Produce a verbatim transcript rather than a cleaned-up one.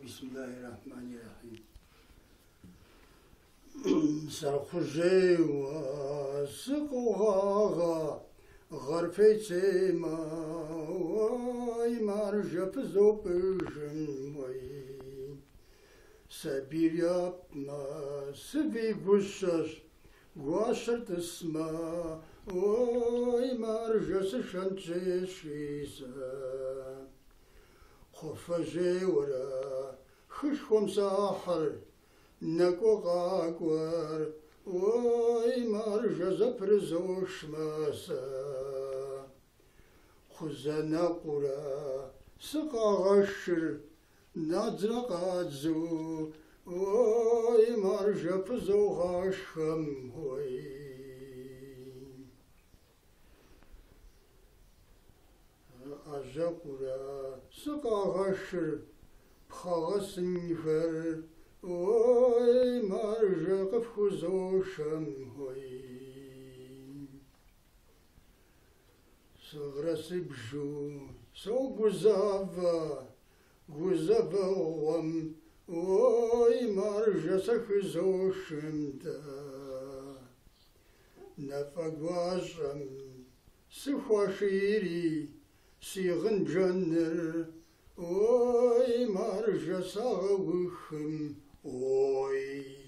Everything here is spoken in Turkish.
Bismillahirrahmanirrahim. Sarxujewa sıqoğağa Garfeçema Vay marjap zopıjım vay Sabir yapma Sıvi guşar Guaşır tısma Vay marjası şançeşisa Khofajewra Khuşkom sahar Neko gagwar Vay marjaza prizoşmasa Khuzana qura Sıqağaşır Nadzra qadzu Vay marja prizoğaşım Vay Aja qura Sıqağaşır Pxağasınfer Oy marja qıfxuzoşam hoy Sıgrası bju So guzava Guzava oğam Oy marja saxuzoşam da Nafagvaşam Sıxuaşiri Siğın canır Oy marja sağıvıxım Oy